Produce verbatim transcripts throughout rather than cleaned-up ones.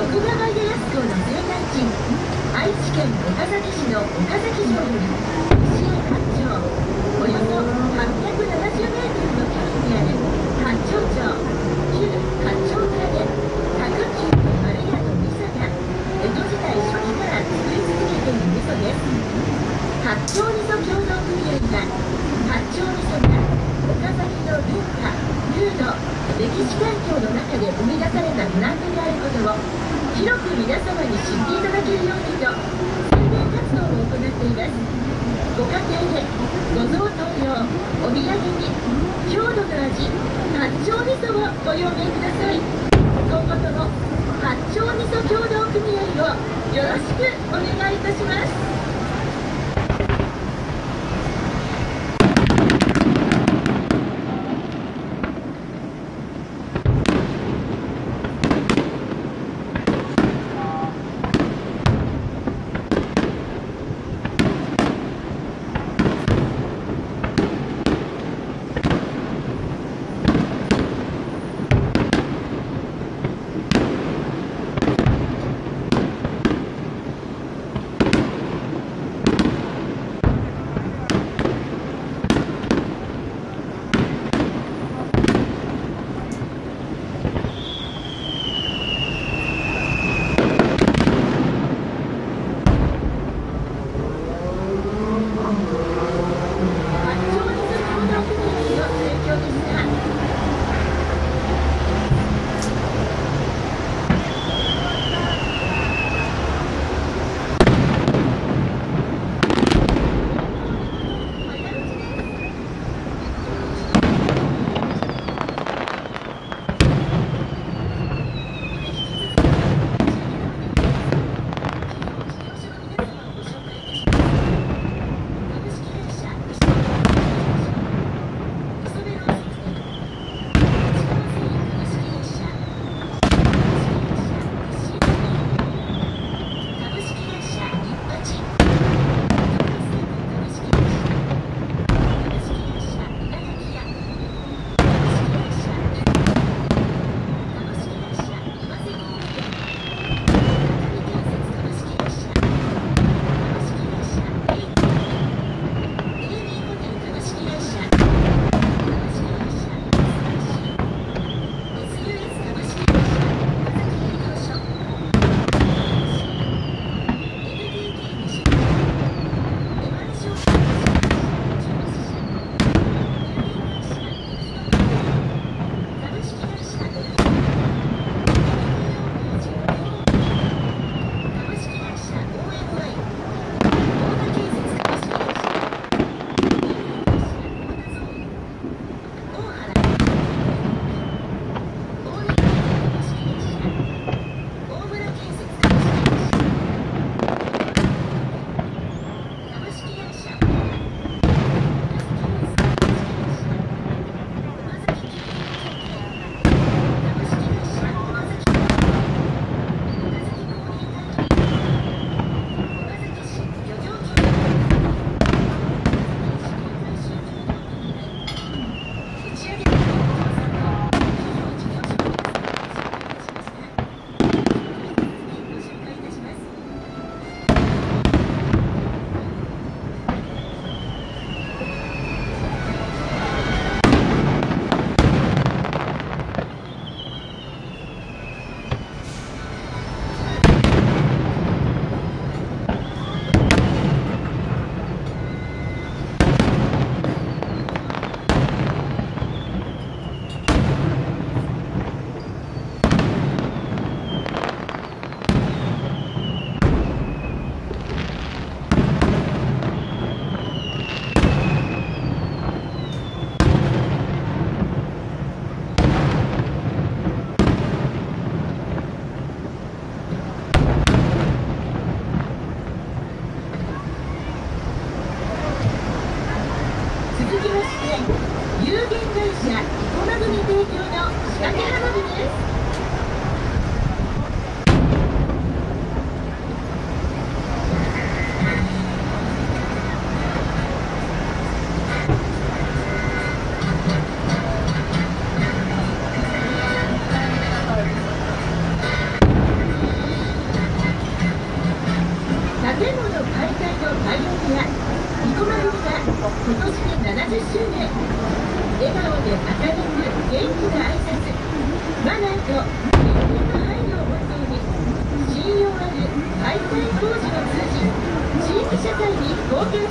徳川家康公の生誕地、愛知県岡崎市の岡崎城より西へ八丁、およそはっぴゃくななじゅうメートルの距離にある八丁町旧八丁村で高級の丸屋の味噌が江戸時代初期から作り続けている味噌です。八丁味噌協同組合は八丁味噌が岡崎の文化、風土、歴史環境の中で生み出されたブランドであることを広く皆様に知っていただけるようにと宣伝活動を行っています。ご家庭でご贈答用、お土産に郷土の味、八丁味噌をご用命ください。今後とも八丁味噌協同組合をよろしくお願いいたします。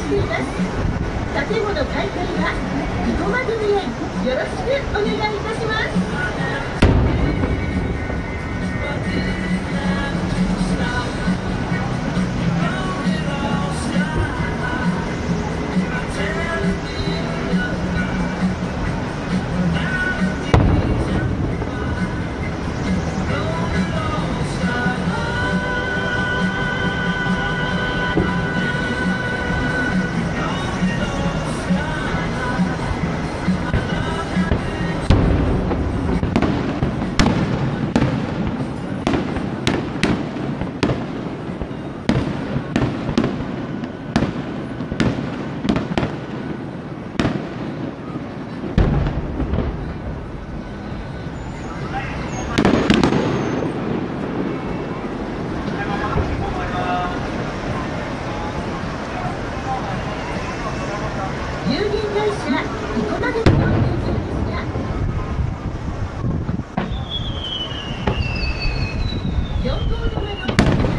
しています。建物解体は生駒組へよろしくお願いいたします。有限会社生駒組の提供でした。よん号ドアの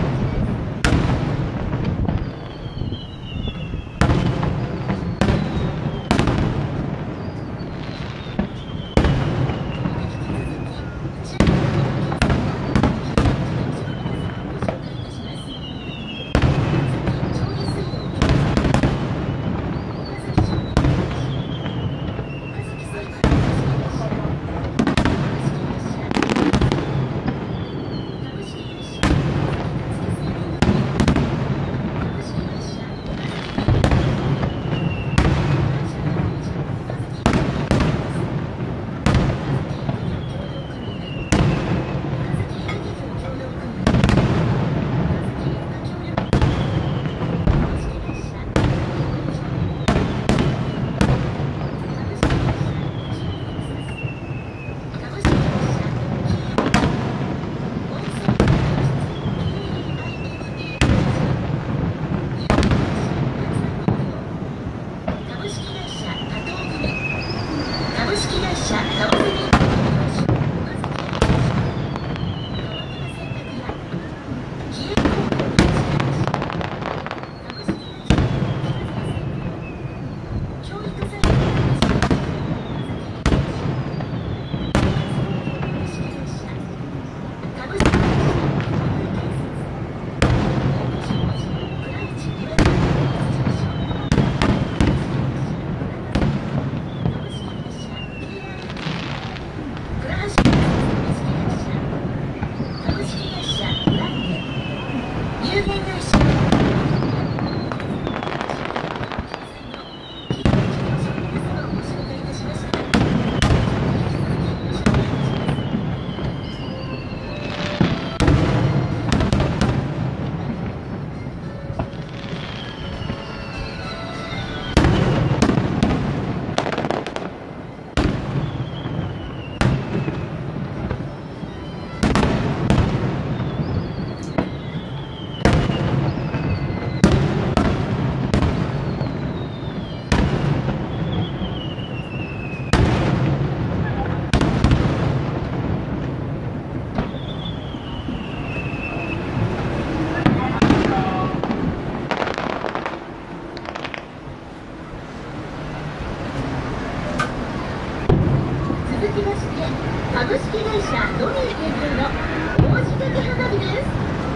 続きまして株式会社ドミー提供の王子的花火です。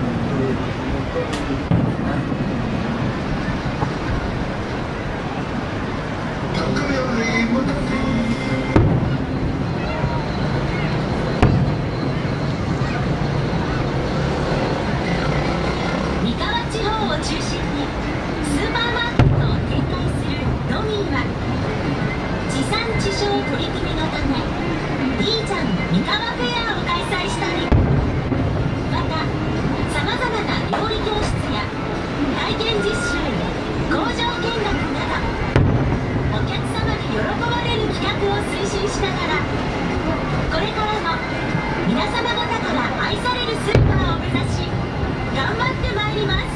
三河地方を中心にスーパーマーケットを展開するドミーは地産地消取り組みのためいいじゃん三河フェアを開催したり、またさまざまな料理教室や体験実習、工場見学などお客様に喜ばれる企画を推進しながら、これからも皆様方から愛されるスーパーを目指し頑張ってまいります。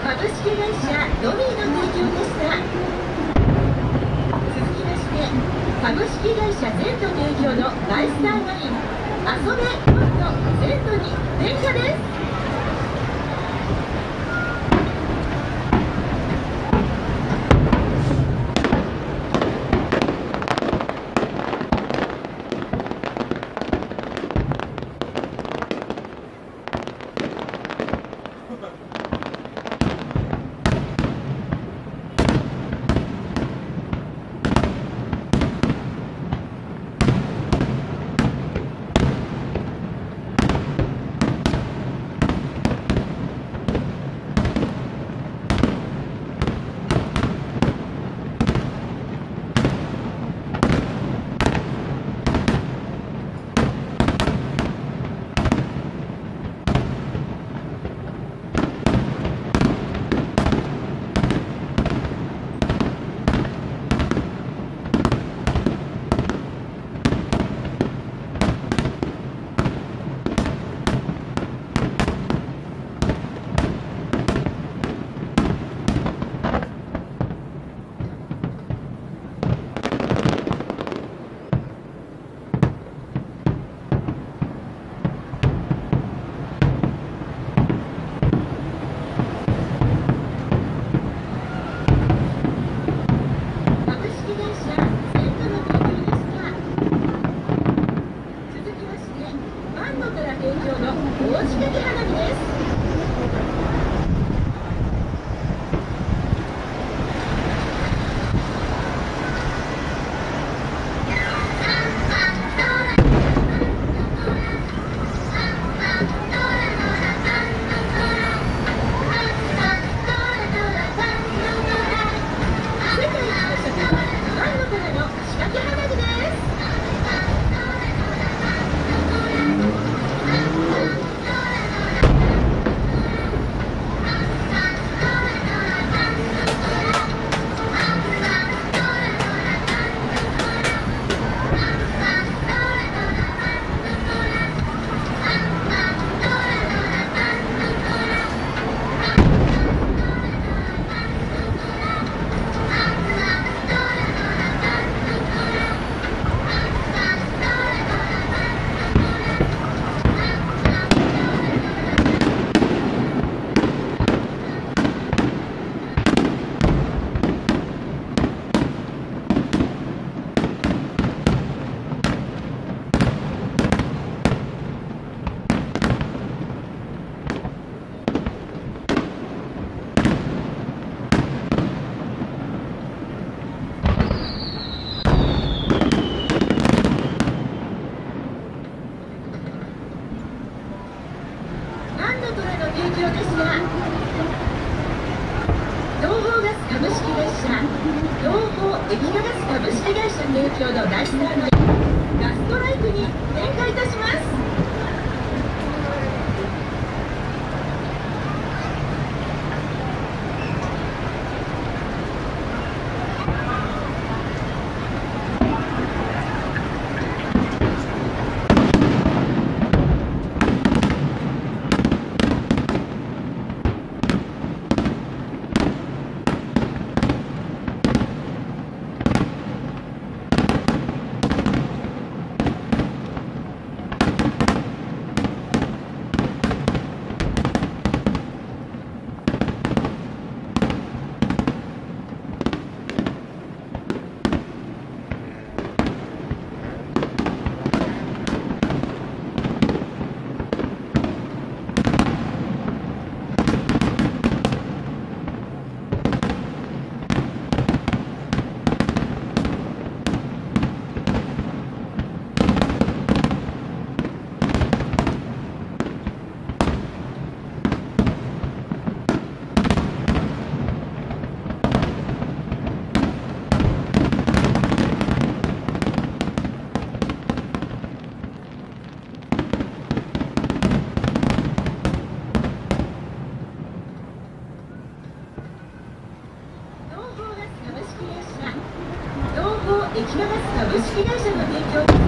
株式会社ドミーの提供でした。続きまして株式会社ゼント提供のマイスターワイン遊べ今度ゼントに点火です。エキナガス株式会社提供の第三のガストライクに展開いたします。エキナガス株式会社の提供でした。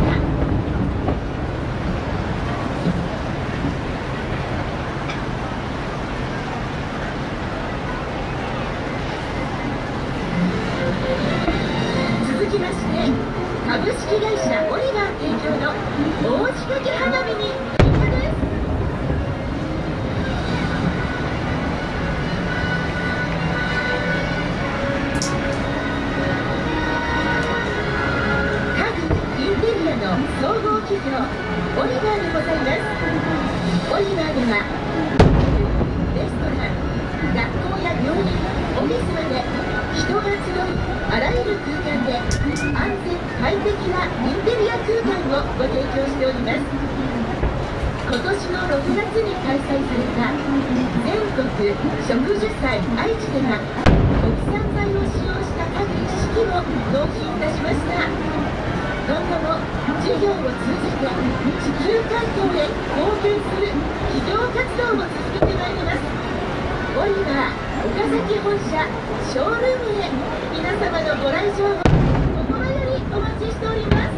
きまして株式会社オリバー提供の大仕掛け花火に点火です。家具インテリアの総合企業オリバーでございます。オリバーではレストラン、学校や病院、オフィスまで人が集うあらゆる空間で安全快適なインテリア空間をご提供しております。今年のろくがつに開催された全国植樹祭愛知では国産材を使用した家具一式を納品いたしました。今後も事業を通じて地球環境へ貢献する企業活動を続けてまいります。オリバー岡崎本社ショールームへ皆様のご来場を心よりお待ちしております。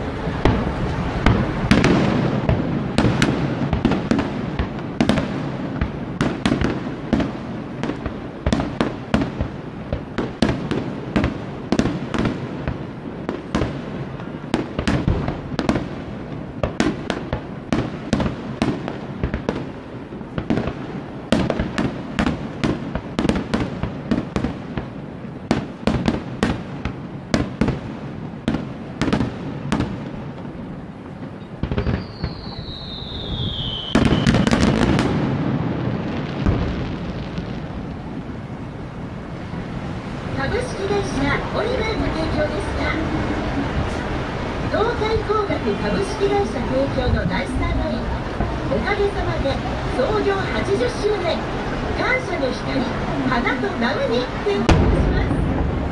株式会社オリバーの提供でした。東海工学株式会社提供の大スターライン、おかげさまで創業はちじゅっしゅうねん、感謝の光、花とナムに点灯します。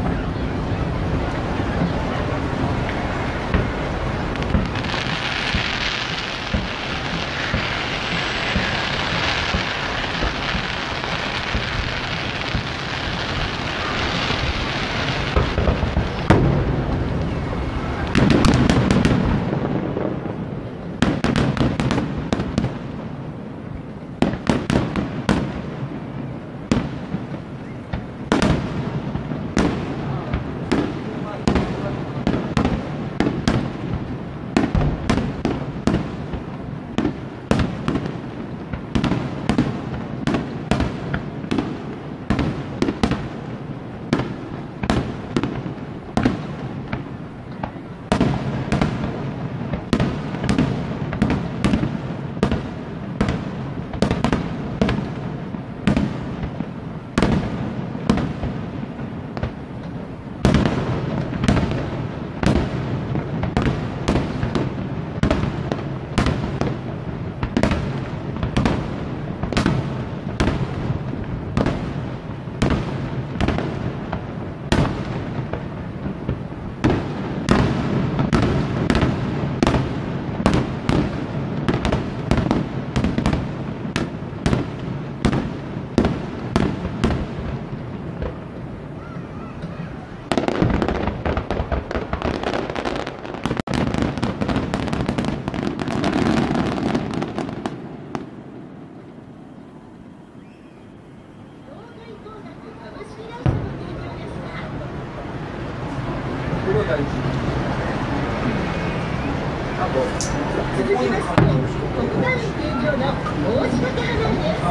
続きまして、国内提供の大仕掛け花火です。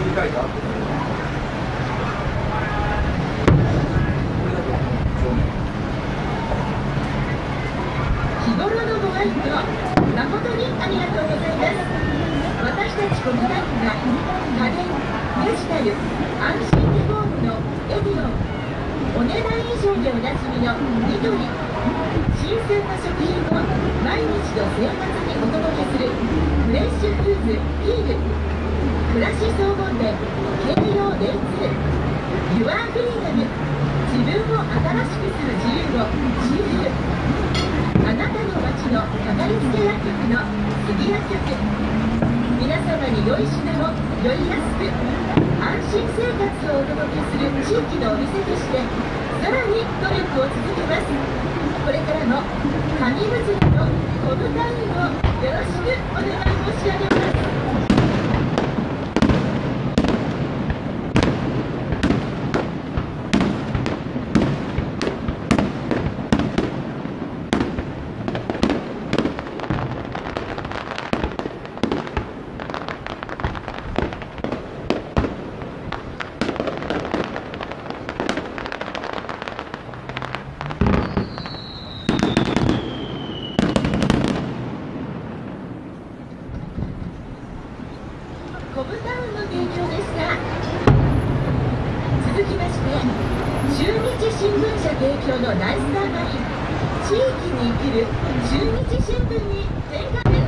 日頃のご愛顧、誠にありがとうございます。私たち国内が家電、デジタル、安心リフォームのエディオン、お値段以上でおなじみのニトリ、新鮮な食品を毎日の生活にお届けするフレッシュフーズピール、暮らし総合店京葉電通、ユアフリーダム、自分を新しくする自由を自由、あなたの街のかかりつけ薬局の杉薬局、皆様に良い品をより安く安心生活をお届けする地域のお店としてさらに努力を続けます。これからも紙結びのコム隊員をよろしくお願い申し上げます。 提供の大スターマイン、地域に生きる中日新聞に転換です。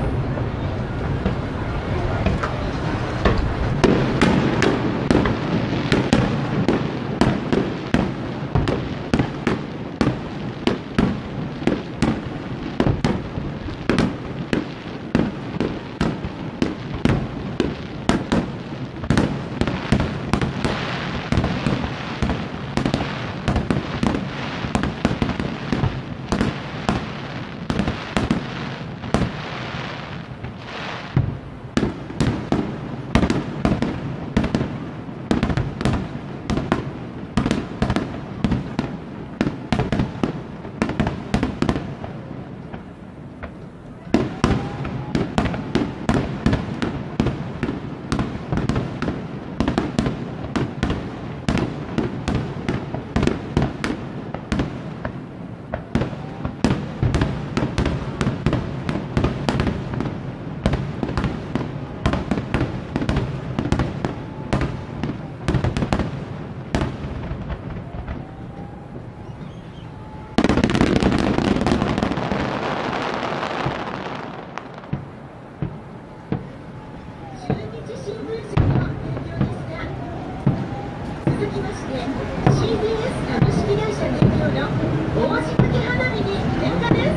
続きまして シーディーエス 株式会社提供の大仕掛け花火に点火です。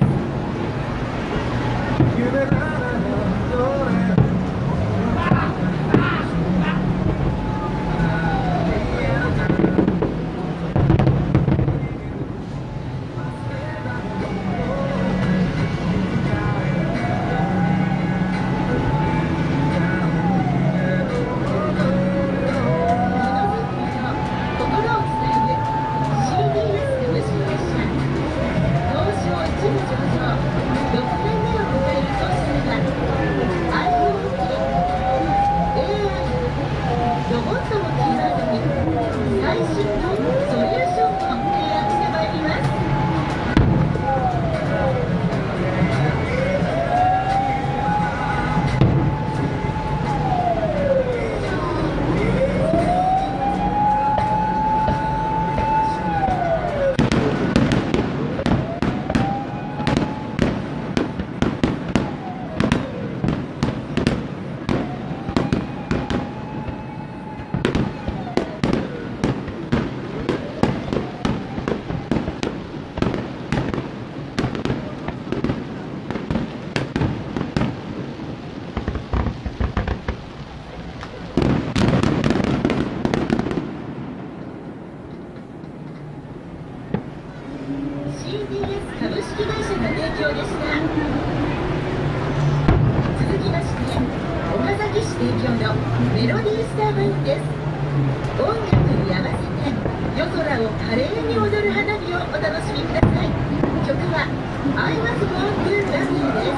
シーディーエス 株式会社の提供でした。続きまして岡崎市提供のメロディースターマインです。音楽に合わせて夜空を華麗に踊る花火をお楽しみください。曲は I was born to love you です。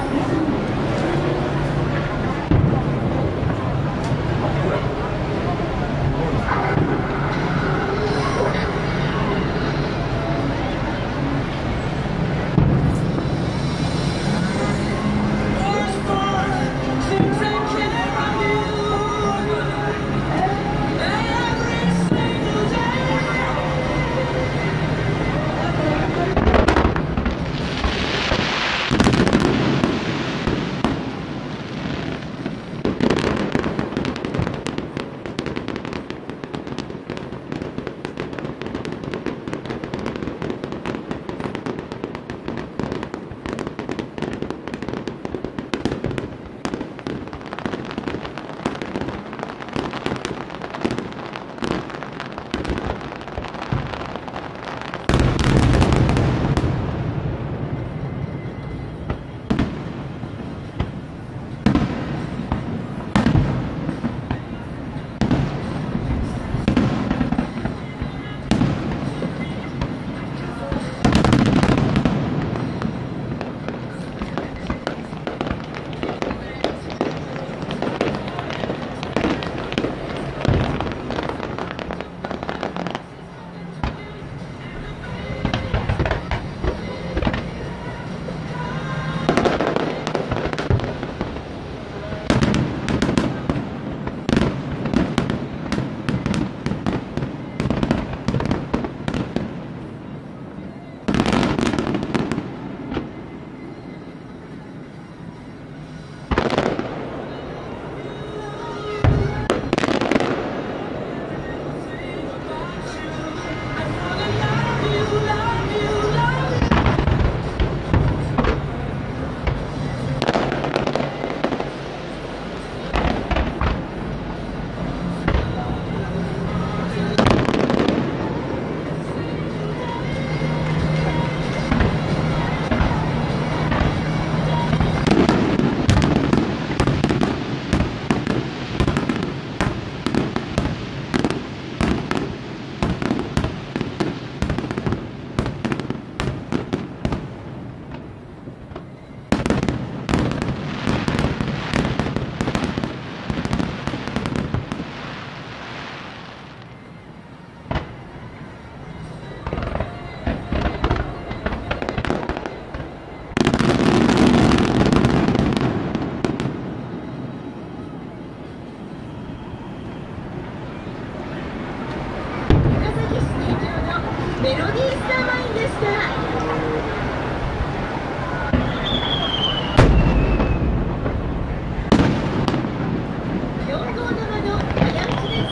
メロディースターマインでした。よん号玉の早打ちです。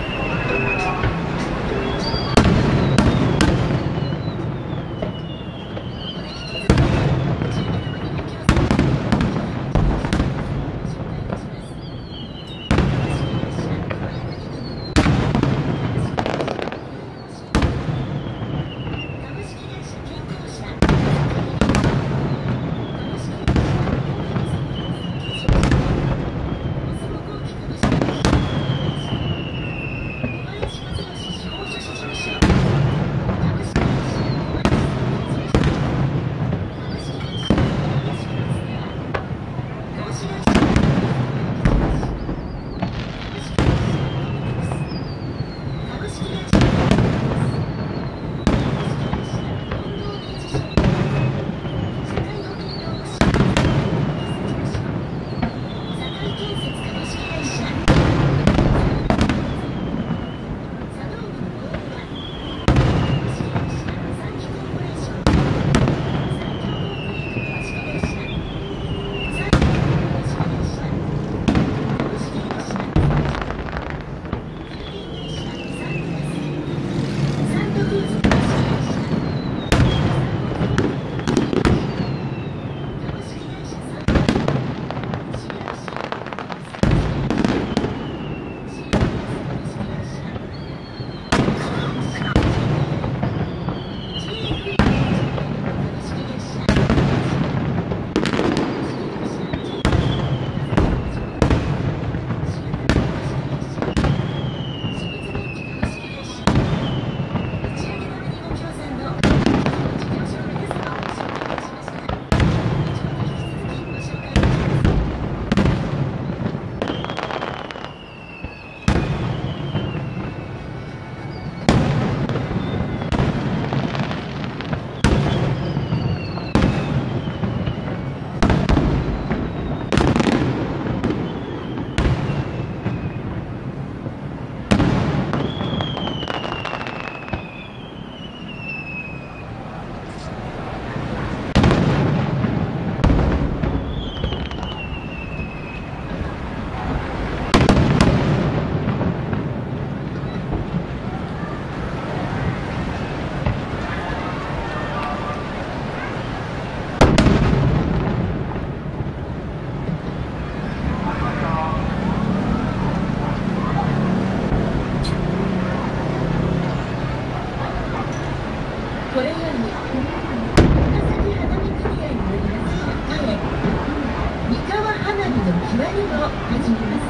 これより高崎花火組合によります百花園三河花火の決まりを始めます。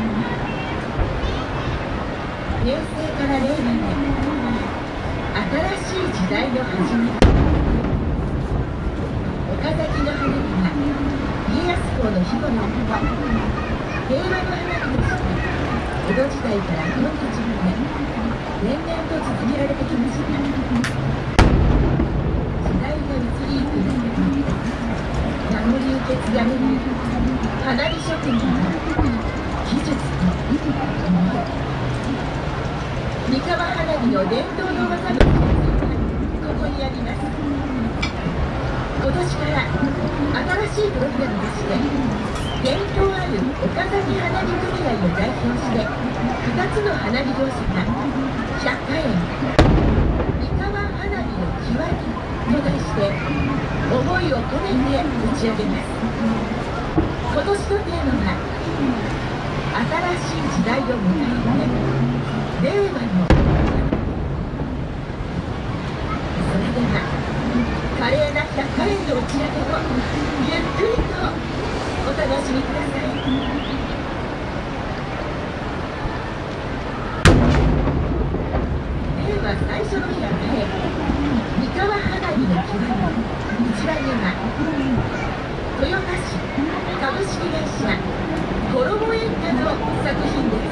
平成から令和へ新しい時代の始まり。岡崎の花火は家康公の庇護のもと平和の花火として江戸時代から今日まで年々と続けられてきました。名残受け継がれる花火職人の技術と思い、三河花火の伝統の技の一つがここにあります。今年から新しいプログラムとして伝統ある岡崎花火組合を代表してふたつの花火業者が百花園三河花火の極みと題して思いを込めて打ち上げます。今年のテーマは新しい時代を迎えて令和の。それでは華麗な百花園の打ち上げをゆっくりとお楽しみください。令和最初の百花園三河花火の極みいちばんめは豊田市株式会社衣演歌の作品です。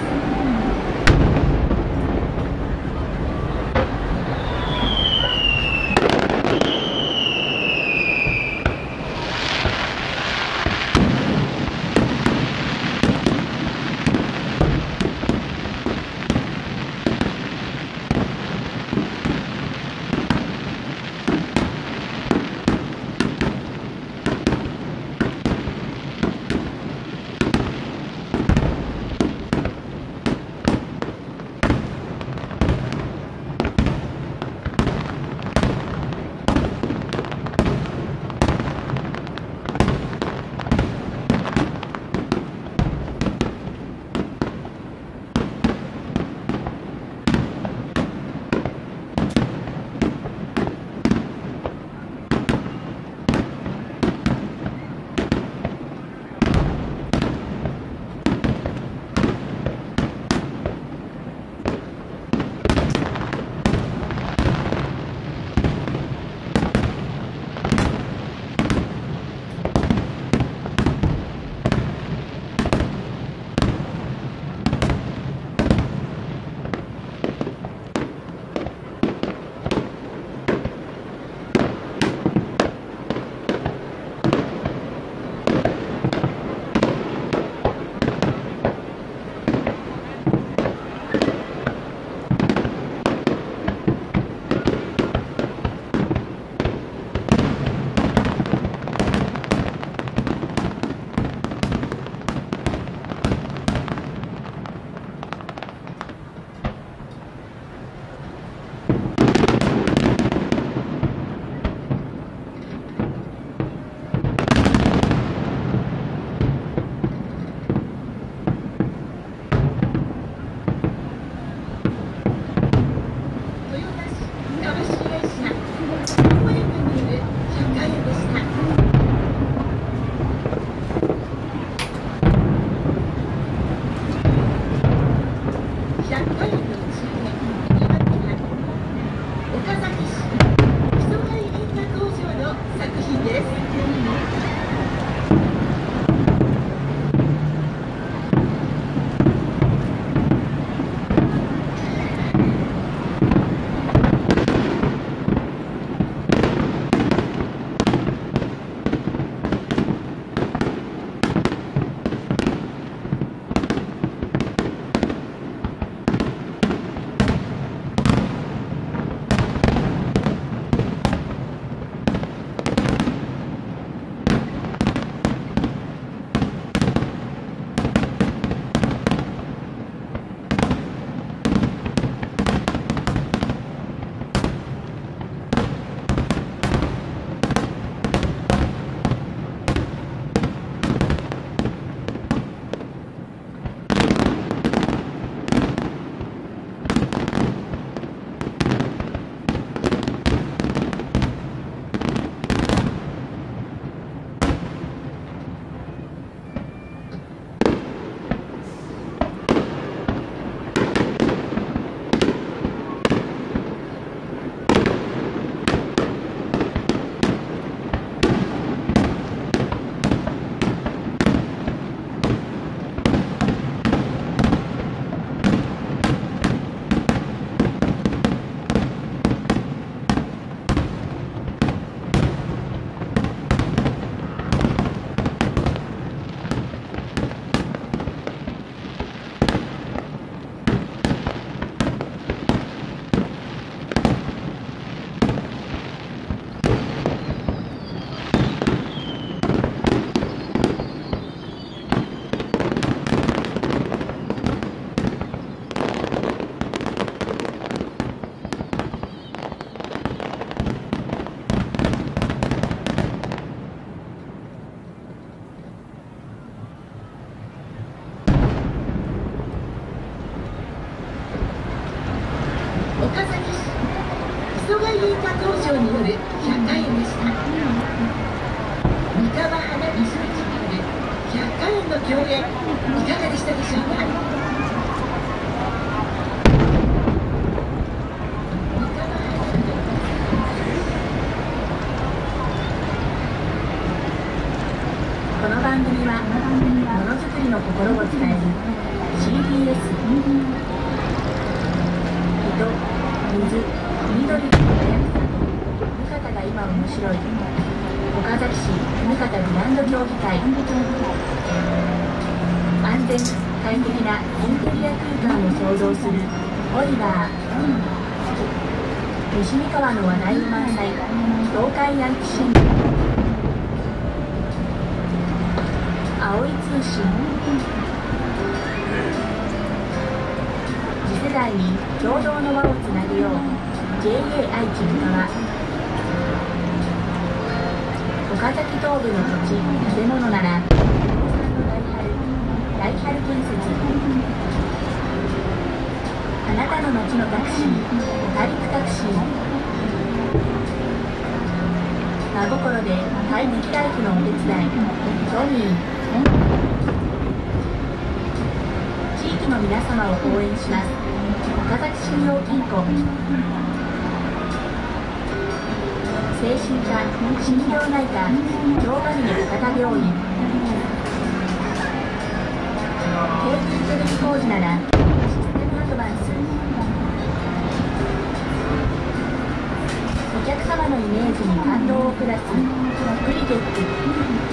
岡崎市磯貝印刷工場による百貨園でした。三河花火初日による百貨園の共演、いかがでしたでしょうか。この番組はものづくりの心を伝える シービーエス 人、水、緑の輝く里向方が今面白い岡崎市向方グランド競技会、安全快適なインテリア空間を創造するオリバー、西三河の話題満載東海アンキシン青い通信、次世代に共同の輪をつなげよう ジェイエー 愛知三河、岡崎東部の土地建物なら不動産の大春大春建設、あなたの街のタクシーオカリクタクシー、真心で快適ライフのお手伝いトミー、地域の皆様を応援します岡崎信用金庫、精神科心療内科京ヶ峰博多病院、ケーブルテレビ工事ならシステムアドバンス、お客様のイメージに感動をプラスクリテック、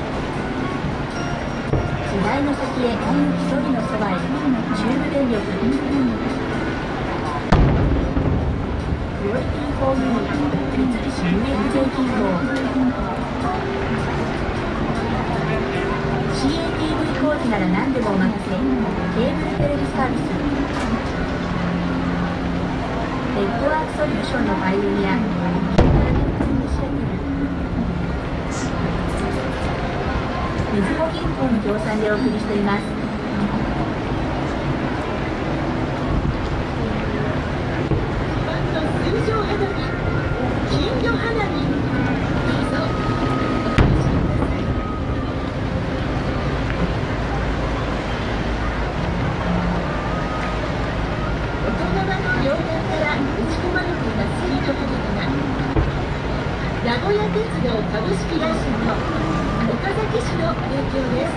時代の先へ一人のそばへ中部電力、クオリティフォーユニ三菱 ユーエフジェー 銀行、 シーエーティーブイ 工事なら何でもお任せケーブルテレビサービス、ネットワークソリューションのパイオニアインターネットイニシアティブ、みずほ銀行の協賛でお送りしています。水上花火、金魚花火、どうぞお大人の両面から打ち込まれていた水上花火が名古屋鉄道株式会社の岡崎市の提供です。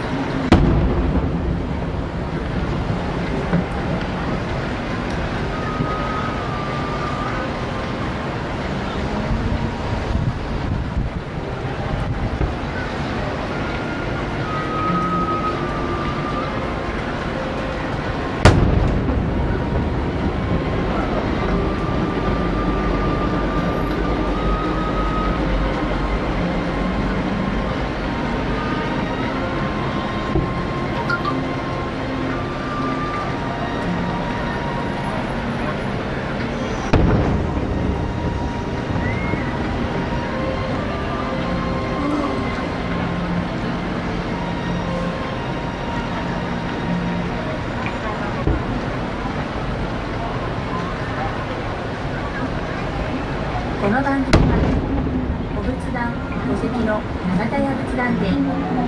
この番組はお仏壇墓石の長田屋仏壇店、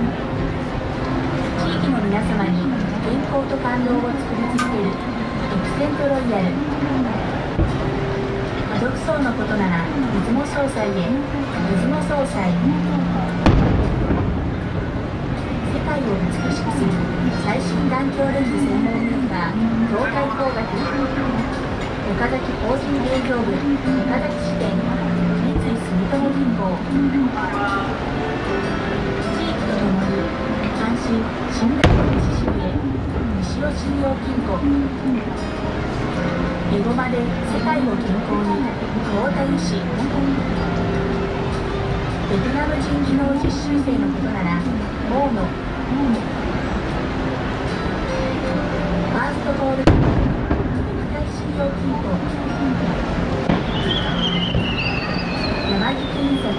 地域の皆様に健康と感動を作り続けるエクセントロイヤル、家族葬のことなら出雲総裁へ出雲総裁、世界を美しくする最新眼鏡レンズ専門メーカー東海工学、岡崎法人営業部岡崎支店三井住友銀行、地域とともに安心信頼の西州へ西尾信用金庫、エゴマで世界を健康に太田医師、ベトナム人技能実習生のことなら大野、ファーストボール信用金庫、山木印刷、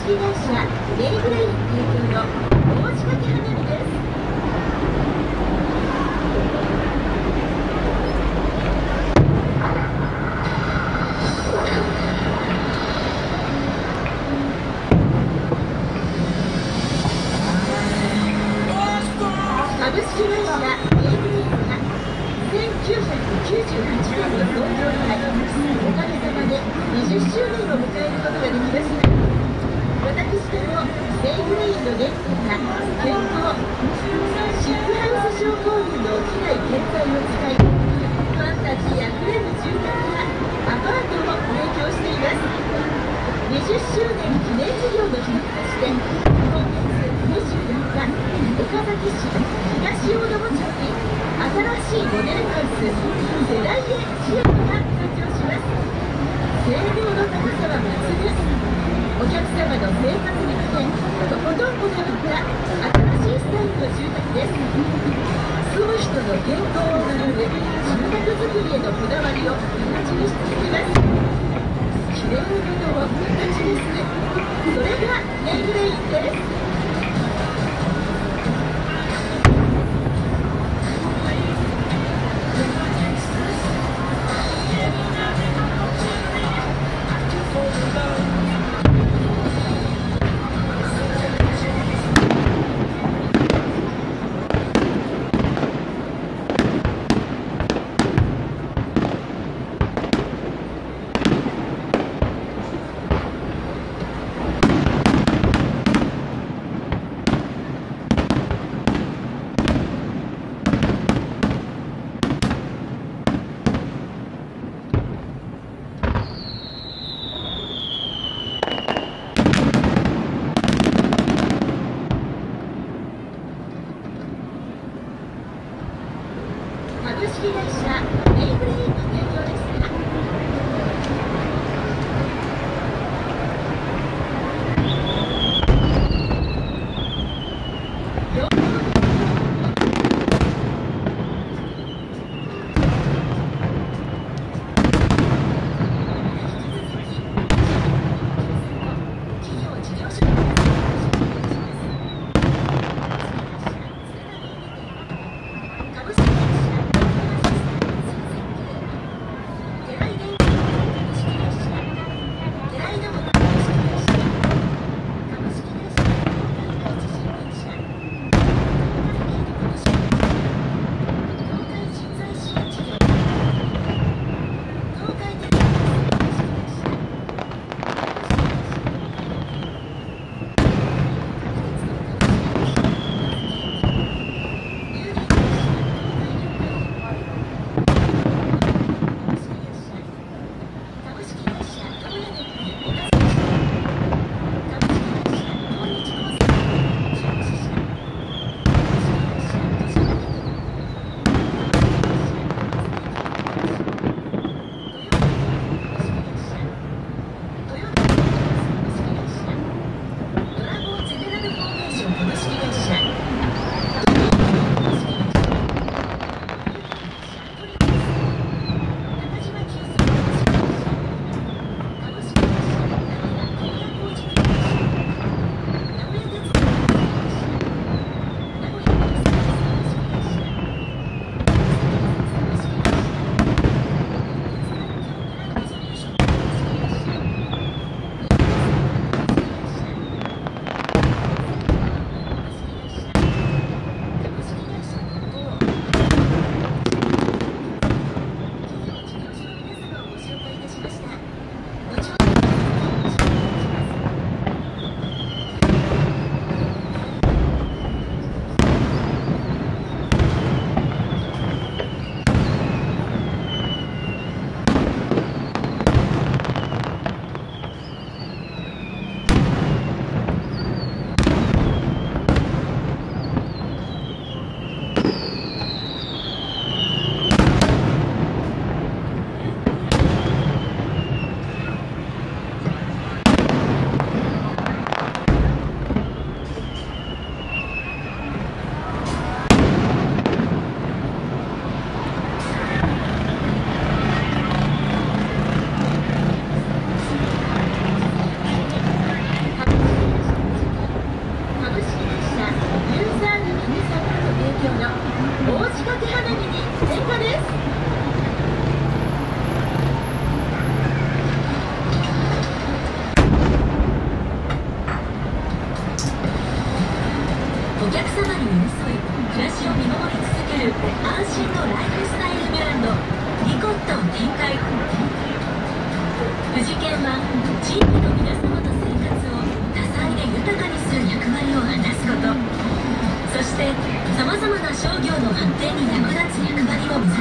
式会社レイブレイン提供の大仕掛け花火です。株式会社レイブレインがせんきゅうひゃくきゅうじゅうはちねんの創業以来、おかげさまでにじゅっしゅうねんを迎えることができました。私どもレイブレインの原点が健康、シックハウス症候群の起きない建材を使い、ファンタジーあふれる住宅やアパートを提供しています。にじゅっしゅうねん記念事業の一つとして、今月にじゅうよっか、岡崎市東大友町に新しいモデルハウス世代へシアターが誕生します。性能の高さは抜群、お客様の生活に来てとことんこだわった新しいスタイルの住宅です。住む人の健康を守る住宅づくりへのこだわりを形にしていきます。きれいなものを形にする、それがレイブレインです。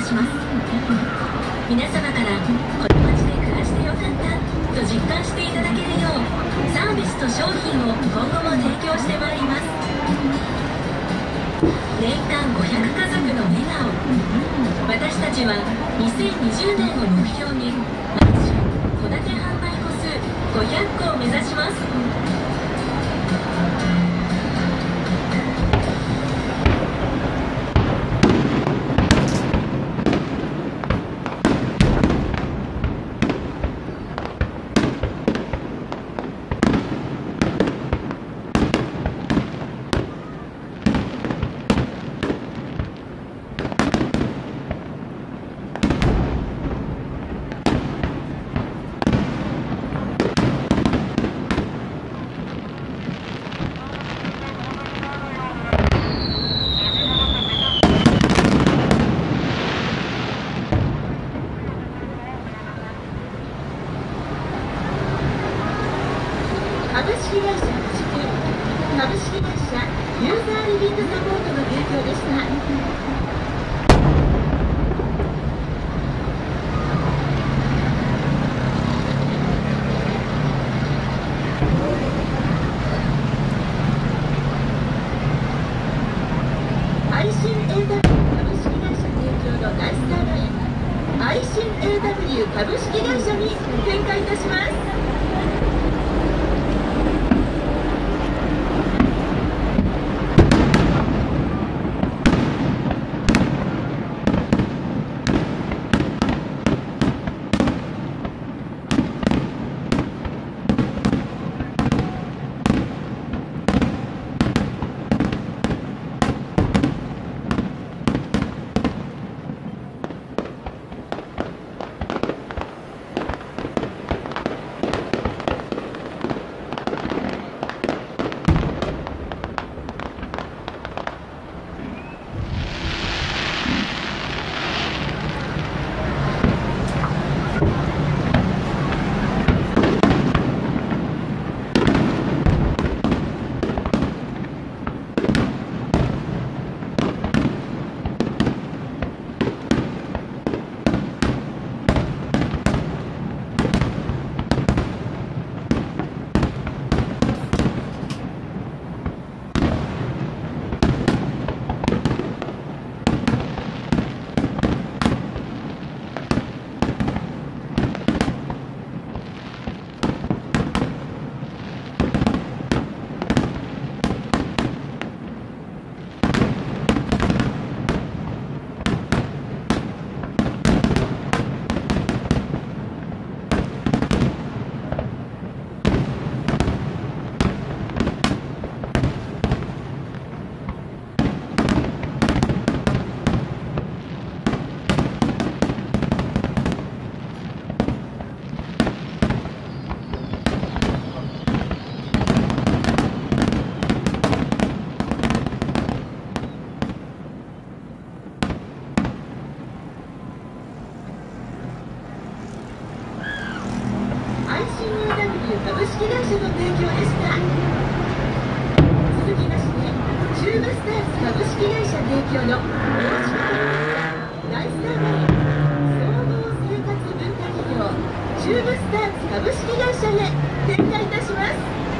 します。皆様からこの街で暮らしてよかったと実感していただけるよう、サービスと商品を今後も提供してまいります。年間ごひゃくかぞくの笑顔、私たちはにせんにじゅうねんを目標に毎週戸建て販売個数ごひゃっこを目指します。株式会社富士急、株式会社ユーザーリビングサポートの提供でした。愛心 エーダブリュー 株式会社提供のナイスターライン、愛心 エーダブリュー 株式会社に展開いたします。株式会社の提供でした。続きまして、チューブスターズ株式会社提供のナイスターライン総合生活文化企業チューブスターズ株式会社へ展開いたします。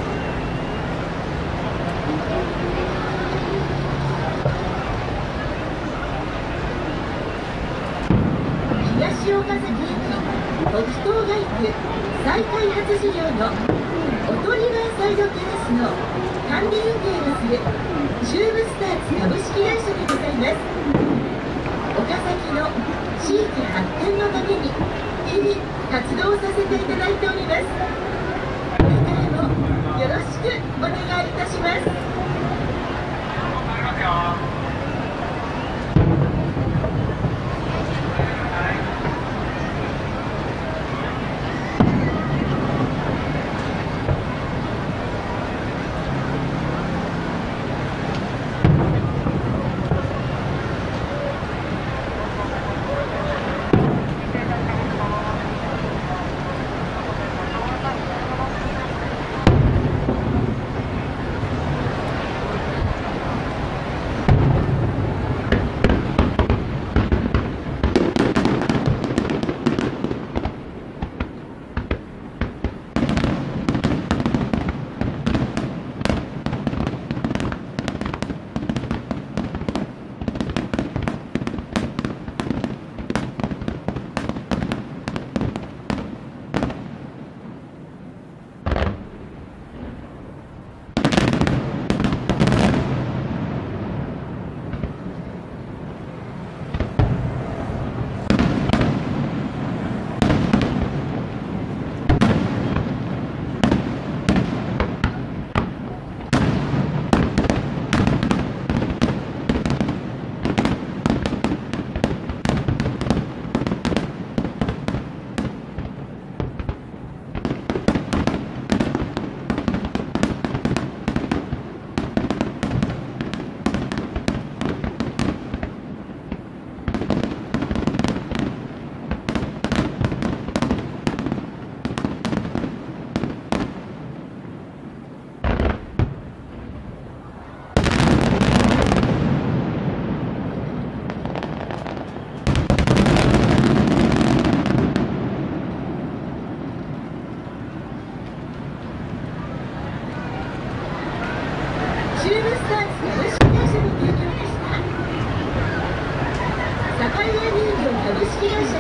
東岡崎駅北東街区再開発事業のおとりワンサイドテラスの管理運営をするチューブスターズ株式会社でございます。岡崎の地域発展のために日々活動させていただいております。これからもよろしくお願いいたします。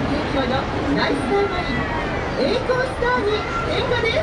提供のナイスターマリン栄光スターに点火です。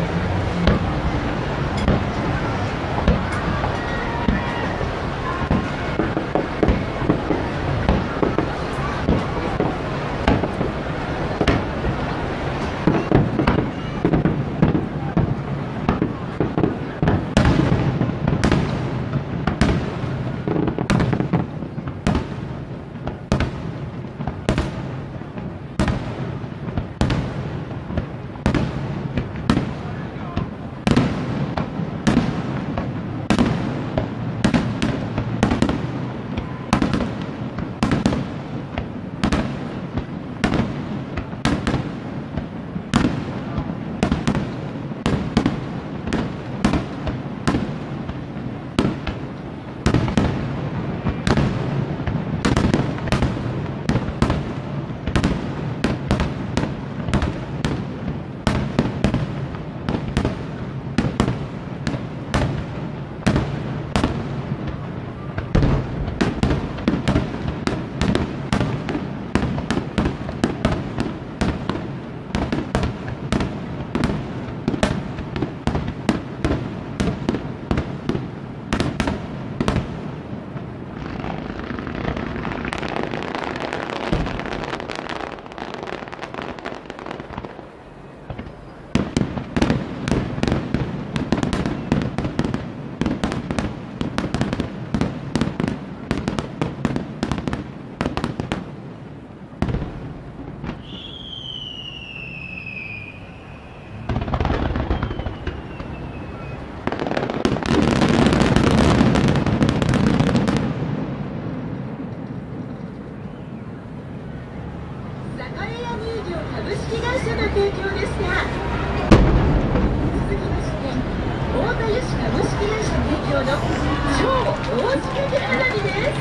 株式会社の提供でした。続きまして太田油脂株式会社提供の超大仕掛け花火です。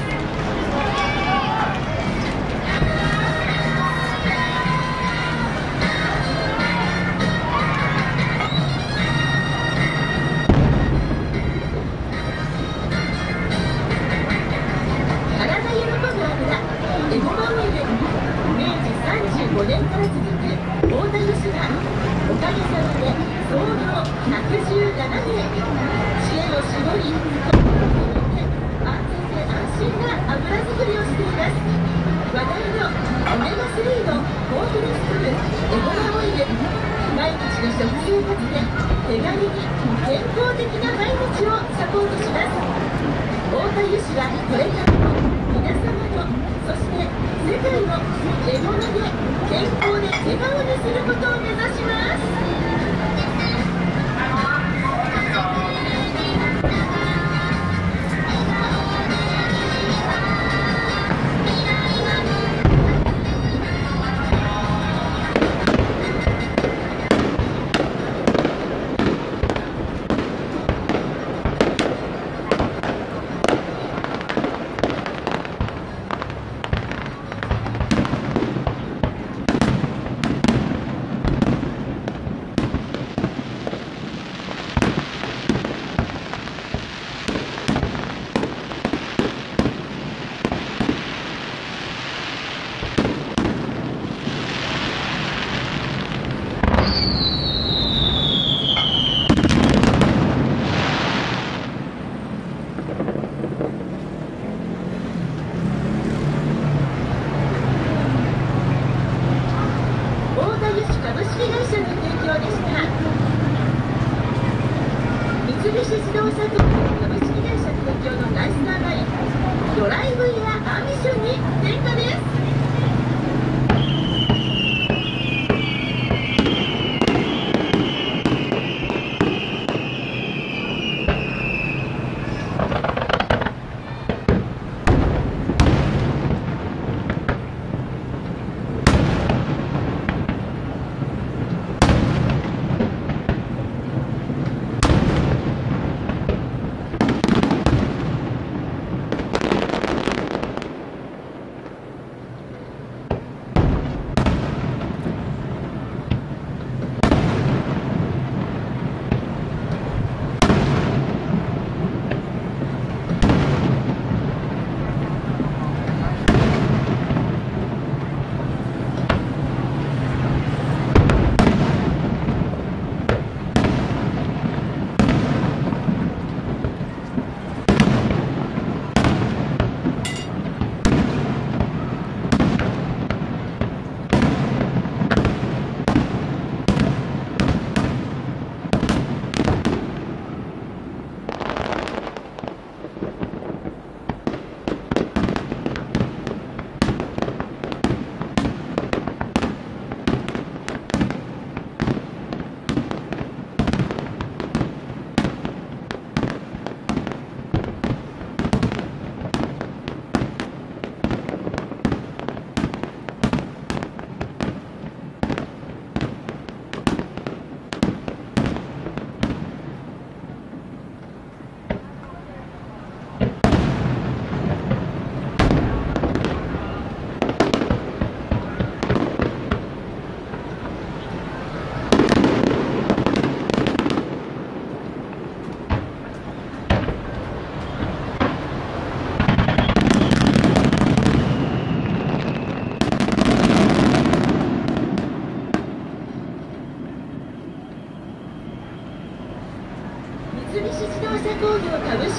エゴマオイル、めいじさんじゅうごねんから続く太田油脂がおかげさまで創業ひゃくじゅうななねん、知恵を絞り安全で安心な油作りをしています。話題のオメガスリーの豊富に含むエゴマオイル、毎日の食生活で手軽に健康的な毎日をサポートします。太田油脂はこれからも皆様の、そして世界のエゴマで健康で笑顔にすることを目指します。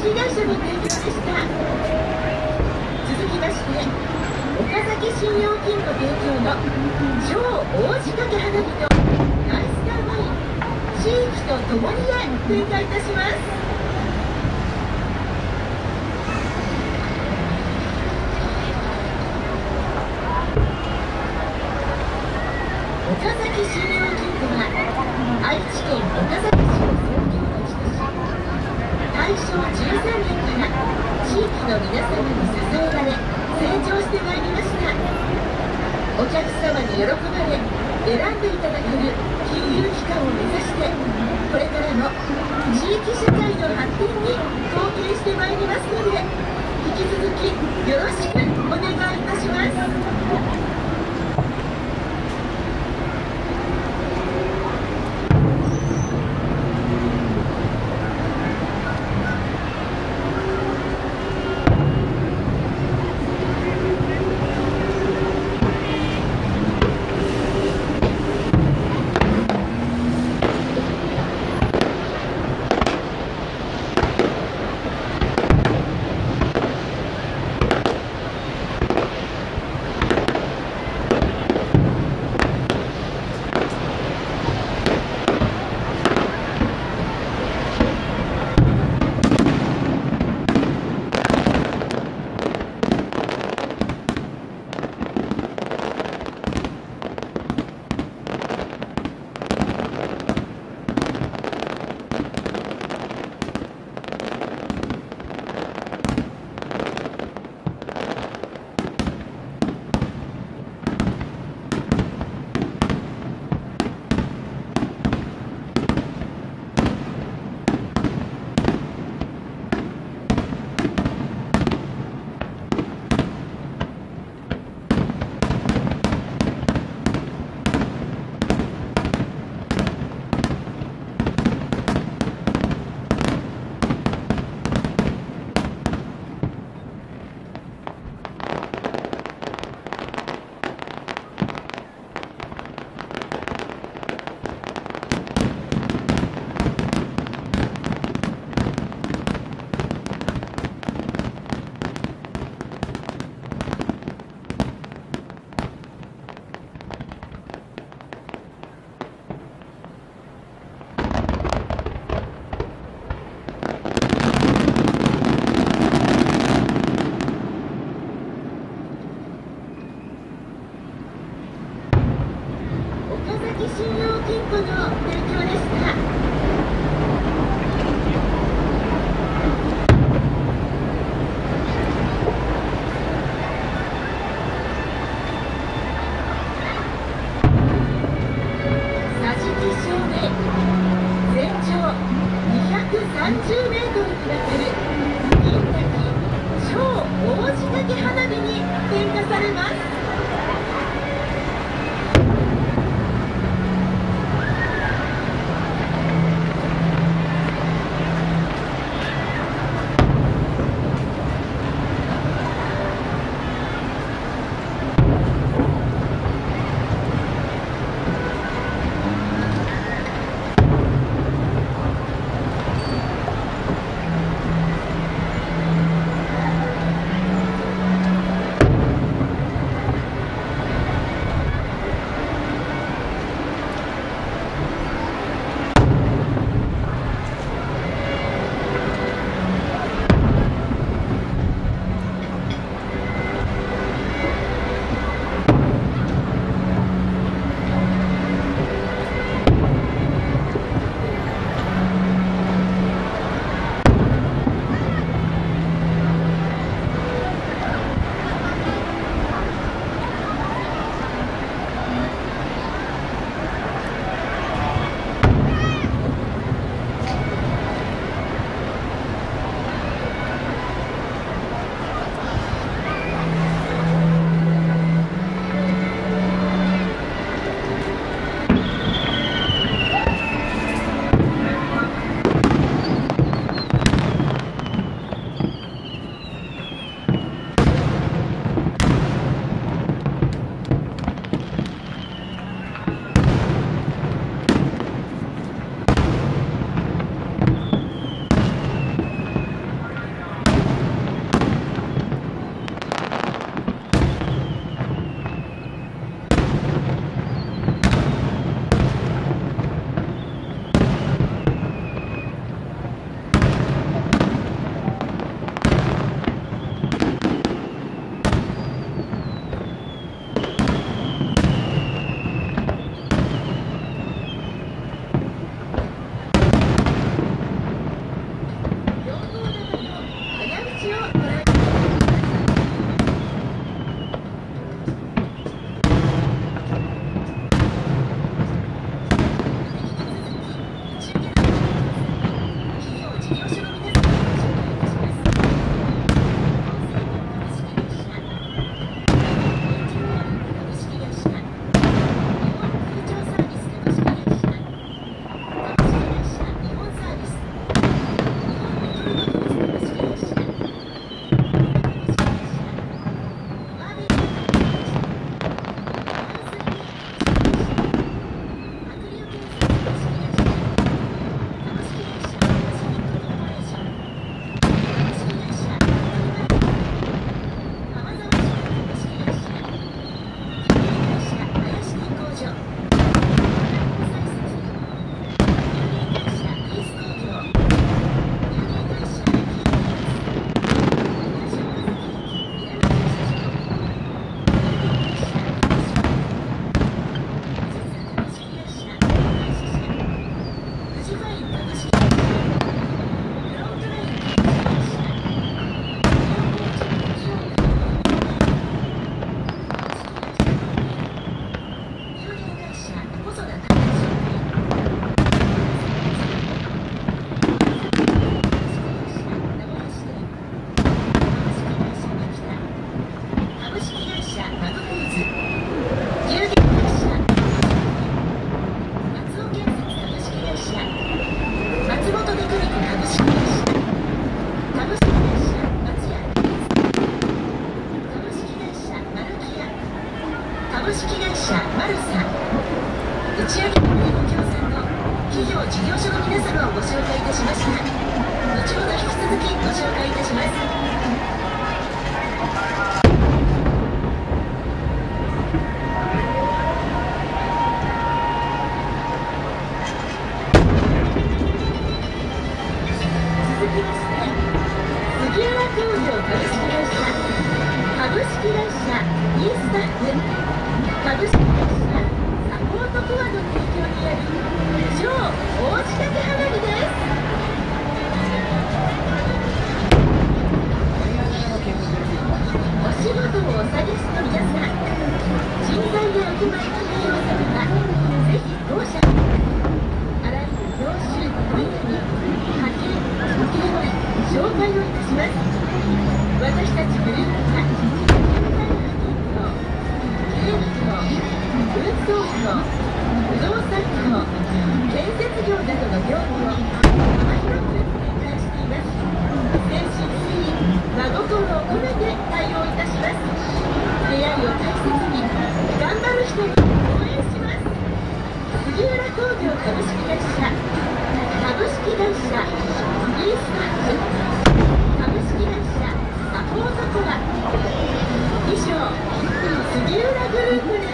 式会社の提供でした。続きまして、岡崎信用金庫提供の超大仕掛け花火とナイスターワイン、地域とともにへ展開いたします。岡崎信用金庫は愛知県岡崎市の創業の地とし、大正じゅうさんねんから地域の皆様に支えられ成長してまいりました。お客様に喜ばれ選んでいただける金融機関を目指して、これからも地域社会の発展に貢献してまいりますので、引き続きよろしくお願いいたします。信用金庫の提供でした。桟敷照明、全長にひゃくさんじゅうメートルにわたる銀滝超大仕掛け花火に点火されます。 打ち上げのご協賛の企業事業所の皆様をご紹介いたしました。後ほど引き続きご紹介いたします。続きまして、杉浦工業株式会社、株式会社イースタッフ、株式会社サポートコアの提供による超大仕掛け花火です。お仕事をお探しの皆さん、人材やお住まいの利用された、ぜひ当社にあらゆる業種、分野に派遣、請負、紹介をいたします。私たちグループは人材派遣業、経理業、運送業、不動産業、建設業などの業務を幅広く展開しています。誠心誠意、真心を込めて対応いたします。出会いを大切に頑張る人に応援します。杉浦工業株式会社、株式会社イースタッフ、株式会社サポートコア、以上杉浦グループです。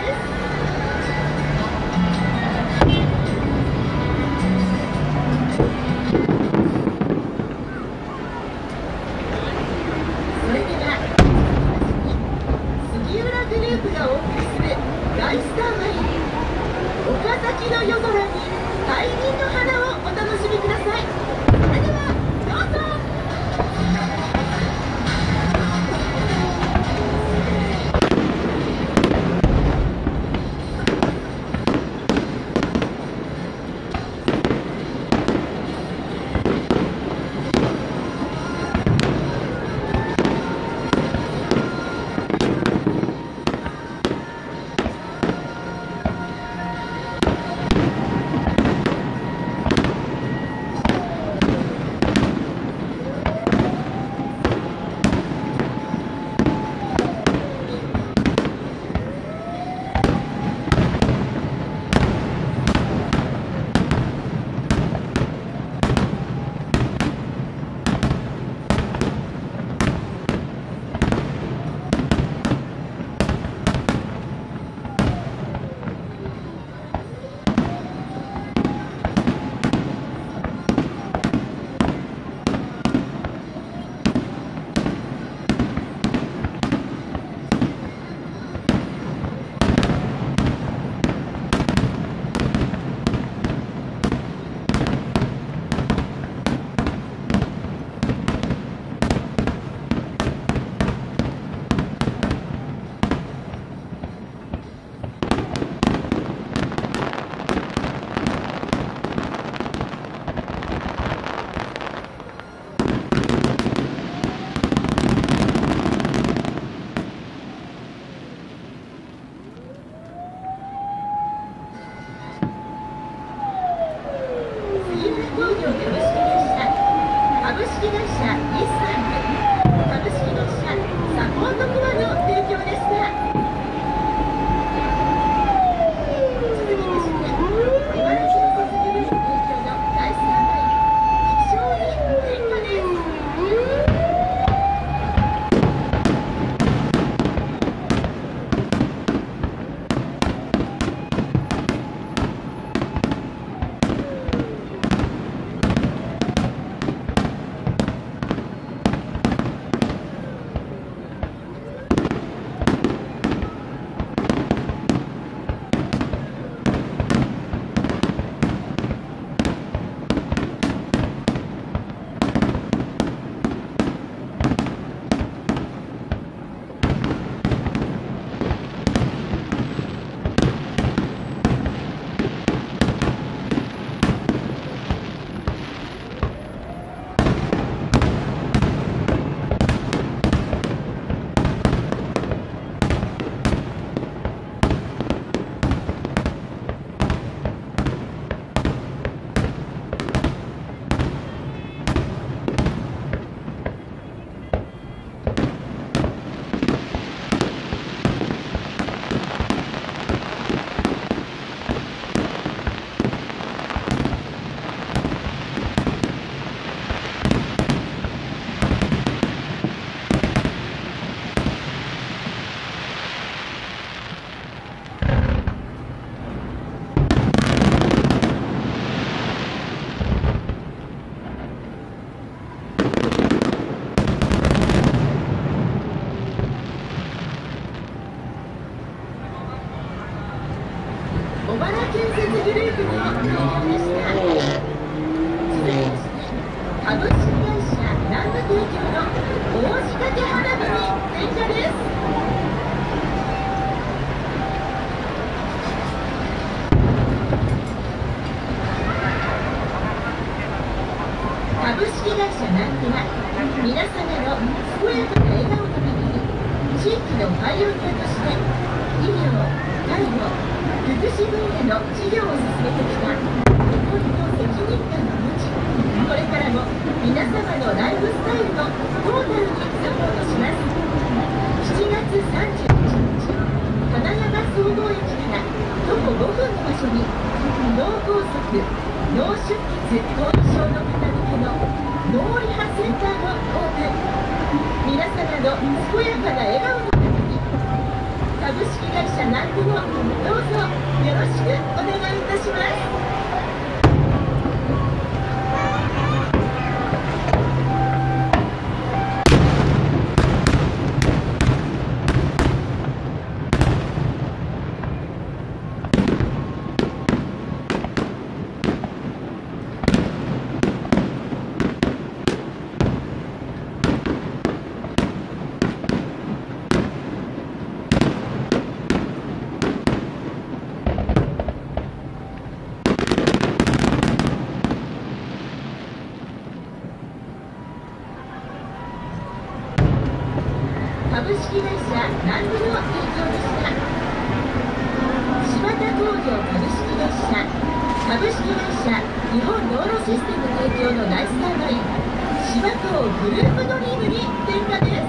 それでは杉浦グループがお送りする大スターマリン、岡崎の夜空に大輪の花をお楽しみください。それではどうぞ。 小原建設グループの提供でした。続きまして株式会社南部提供の大仕掛け花火に点火です。株式会社南部は皆様の健やかな笑顔のために地域のパイオニアとして医療、介護、福祉分野の事業を進めてきた誇りと責任感を持ち、これからも皆様のライフスタイルのトータルにサポートします。しちがつさんじゅういちにち、金山総合駅から徒歩ごふんの場所に脳梗塞、脳出血後遺症の方向けの脳リハセンターのオープン。皆様の健やかな笑顔のために株式会社南部をどうぞよろしくお願いいたします。株式会社南部の提供でした。柴田工業株式会社、株式会社日本道路システム提供のナイスターバイン柴港グループドリームに点火です。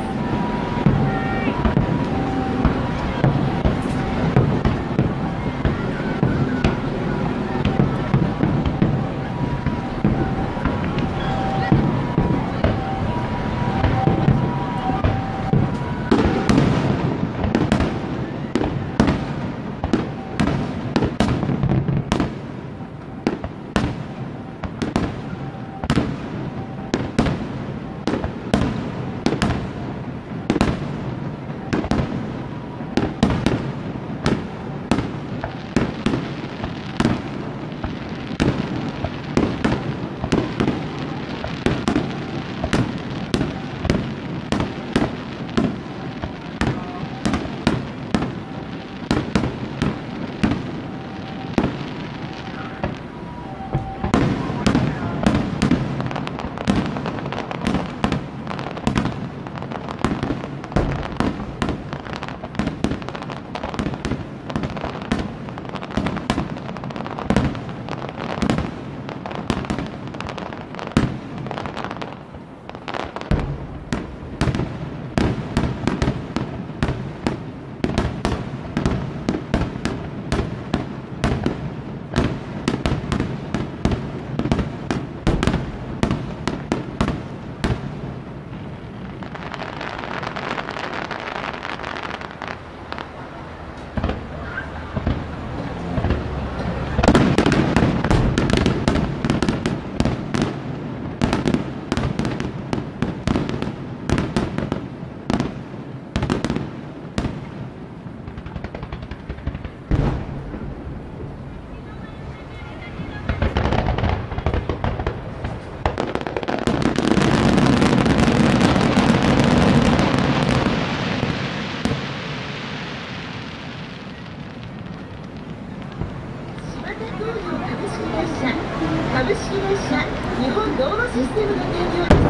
株式会社日本道路システムの提供でした。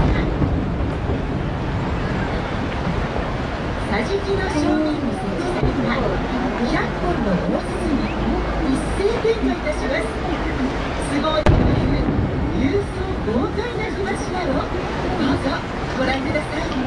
桟敷の正面に設置されたひゃっぽんの大筒に一斉点火いたします。すごいという勇壮豪快な火柱をどうぞご覧ください。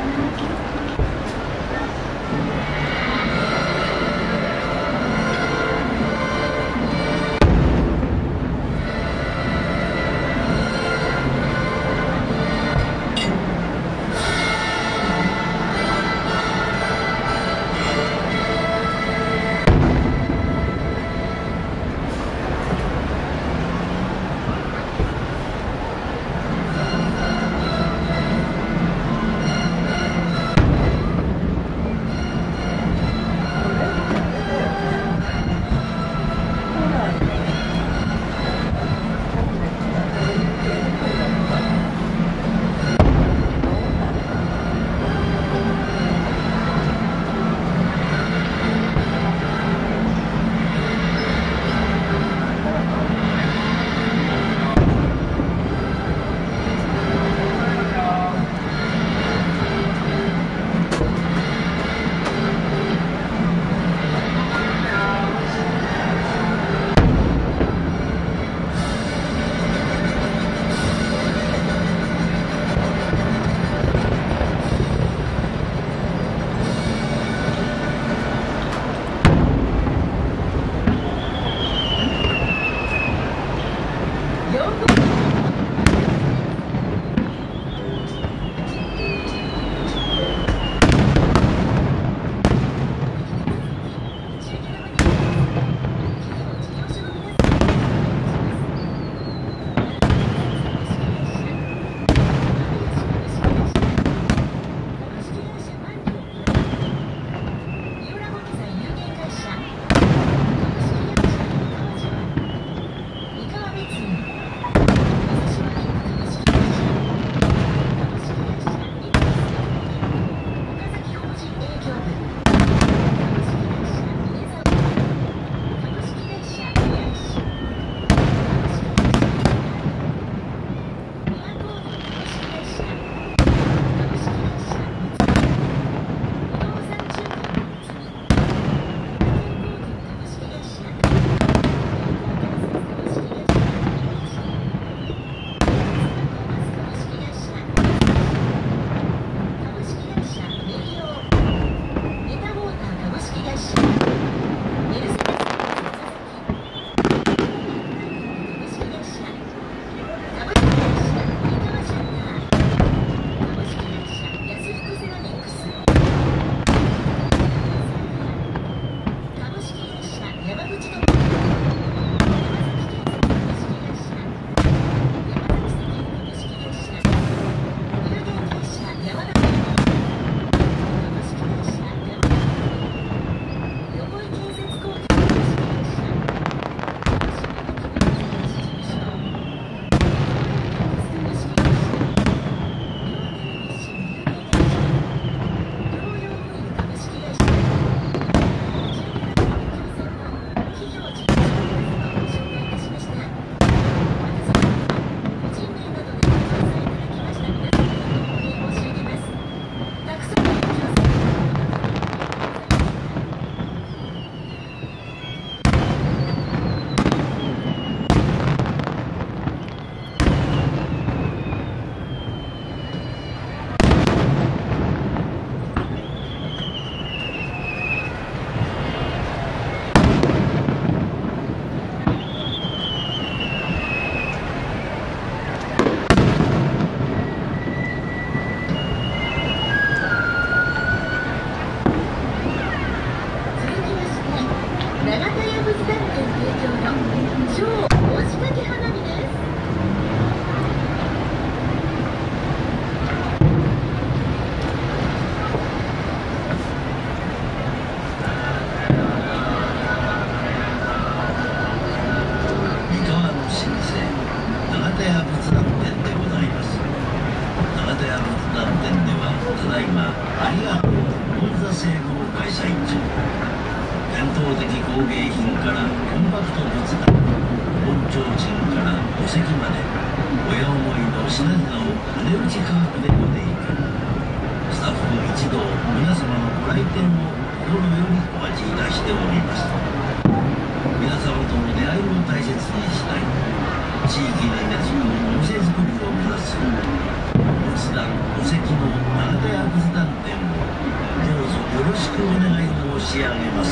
席まで親思いの品々を値打ち価格で売っていく。スタッフ一同皆様のご来店を心よりお待ちいたしております。皆様との出会いを大切にしたい地域に根付くお店作りを目指す仏壇お席の永田屋仏壇店をどうぞよろしくお願い申し上げます。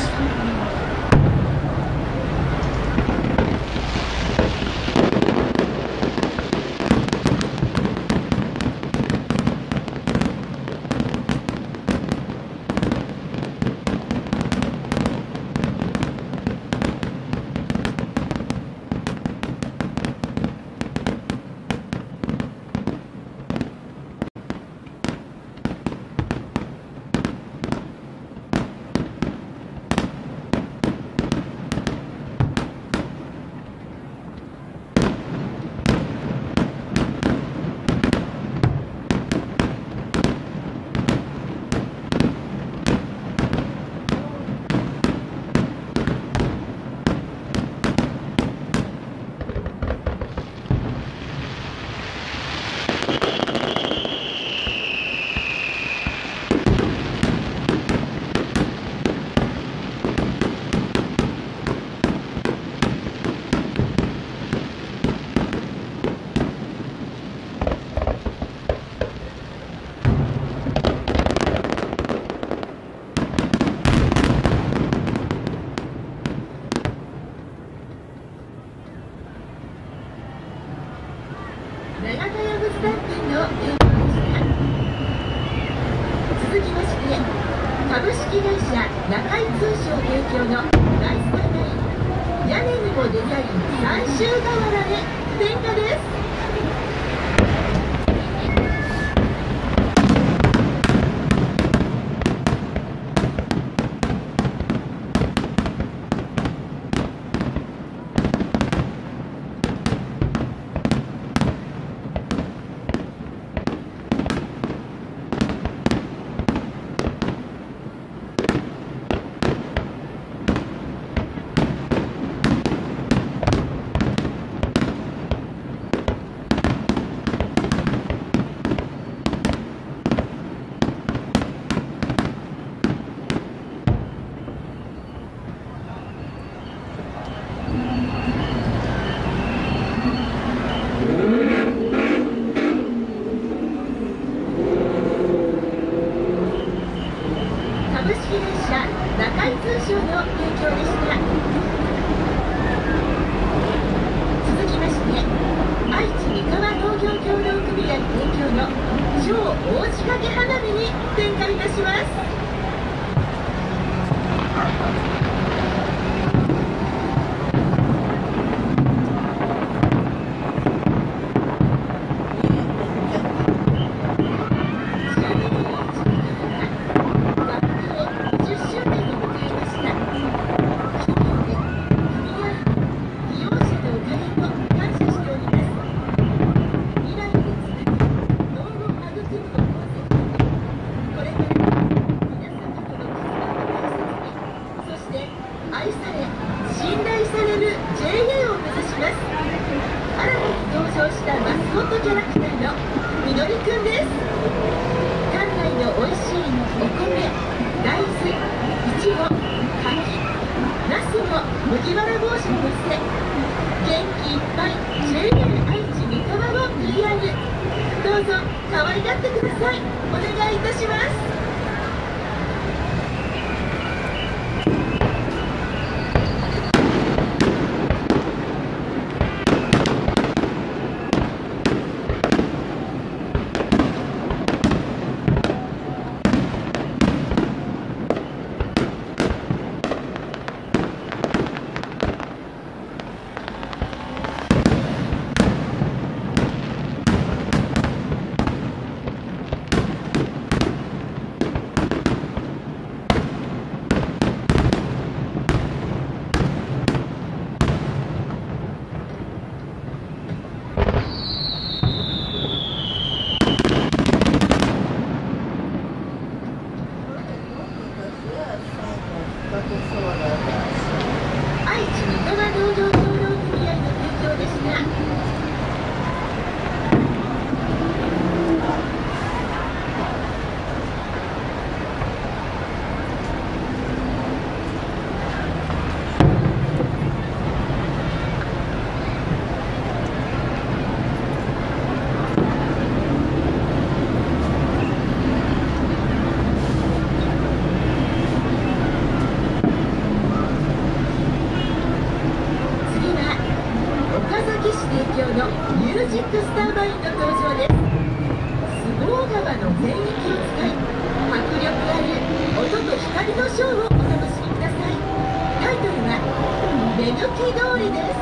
ミュージックスターマインの登場です。相撲川の全域を使い、迫力ある音と光のショーをお楽しみください。タイトルは「目抜き通り」です。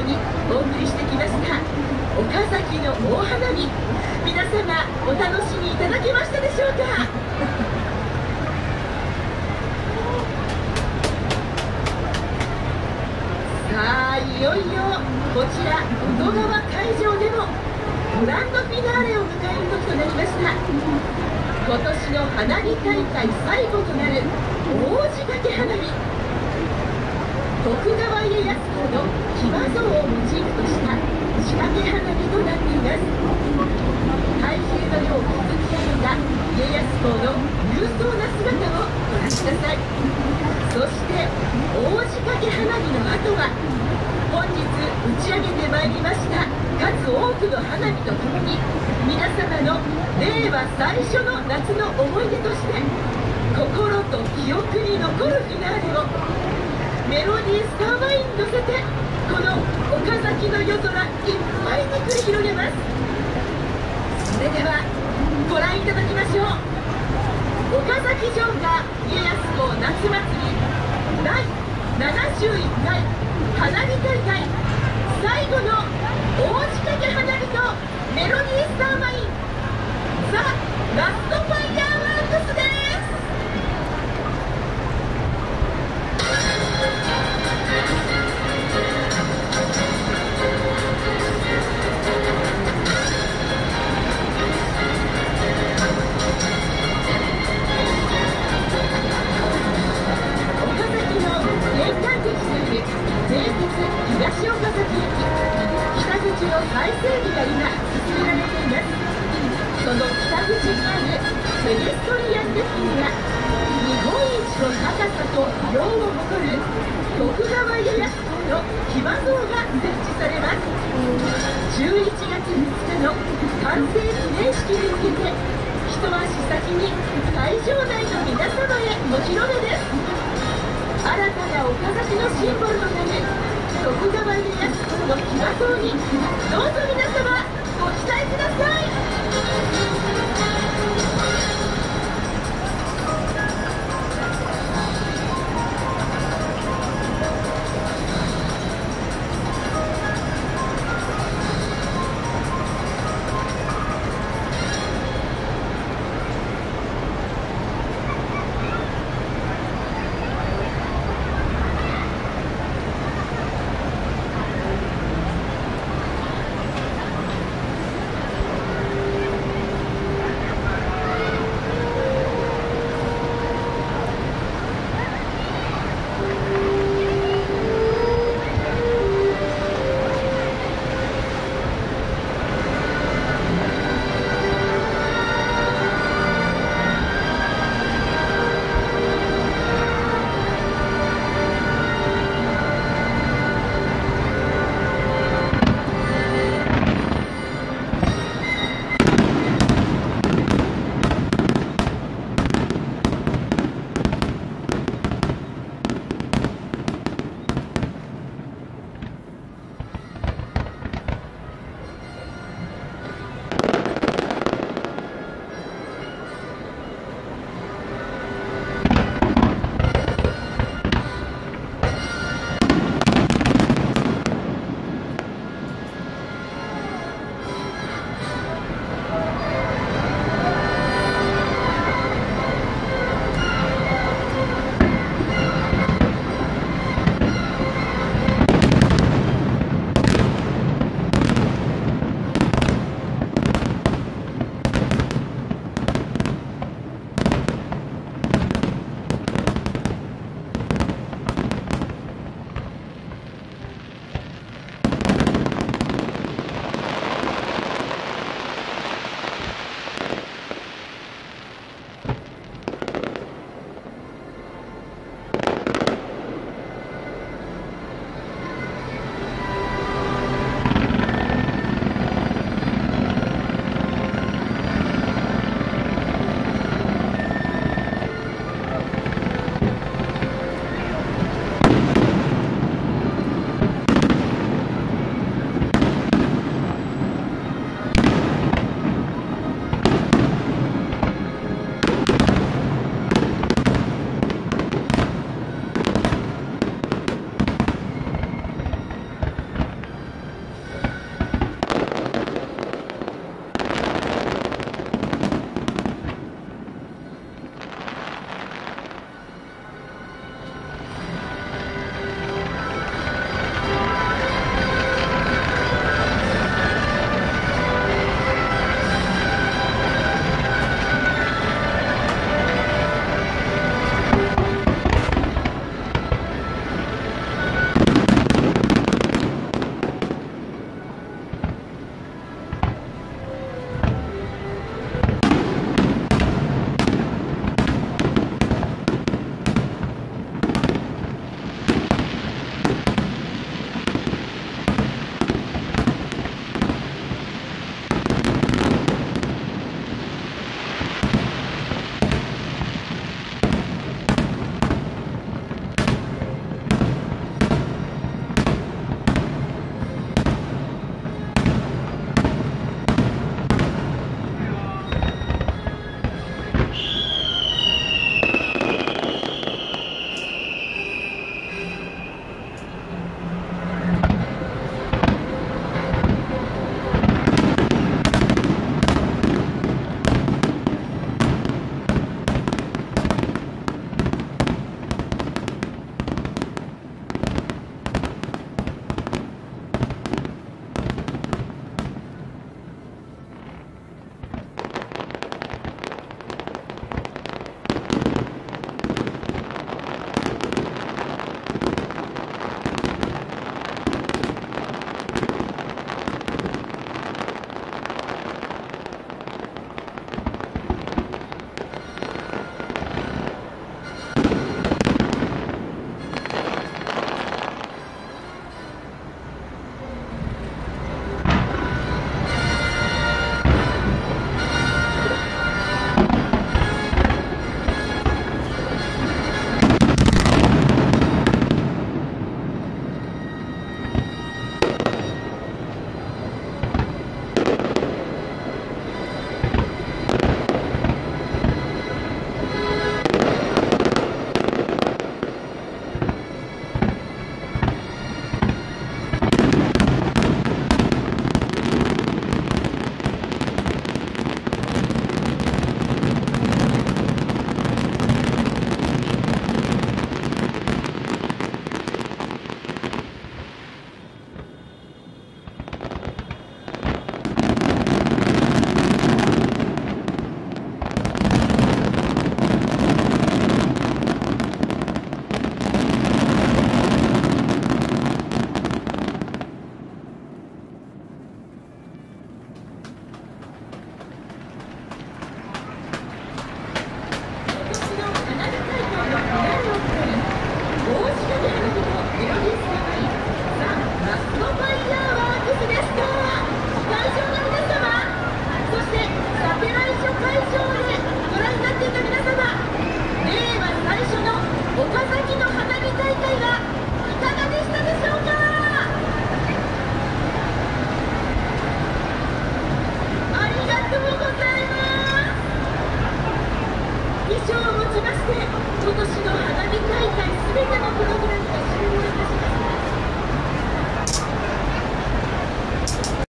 にお送りしてきました岡崎の大花火、皆様お楽しみいただけましたでしょうか。さあいよいよこちら淀川会場でもグランドフィナーレを迎える時となりました。今年の花火大会最後となる大仕掛け花火、徳川家康公の騎馬像をモチーフとした仕掛け花火となっています。太平の世を築き上げた家康公の勇壮な姿をご覧ください。そして大仕掛け花火の後は本日打ち上げてまいりました数多くの花火とともに皆様の令和最初の夏の思い出として心と記憶に残るフィナーレをメロディースターマインに乗せてこの岡崎の夜空いっぱいに繰り広げます。それではご覧いただきましょう。岡崎城下家康公夏祭りだいななじゅういっかい花火大会最後の大仕掛け花火とメロディースターマインザ・ラストファイヤーワークスです。東岡崎駅北口の再整備が今進められています。その北口にあるペデストリアンデッキには日本一の高さと量を誇る徳川家康公の騎馬像が設置されます。じゅういちがつみっかの完成記念式に向けて一足先に会場内の皆様へお披露目です。新たな岡崎のシンボルとなる徳川家康公の騎馬像にどうぞ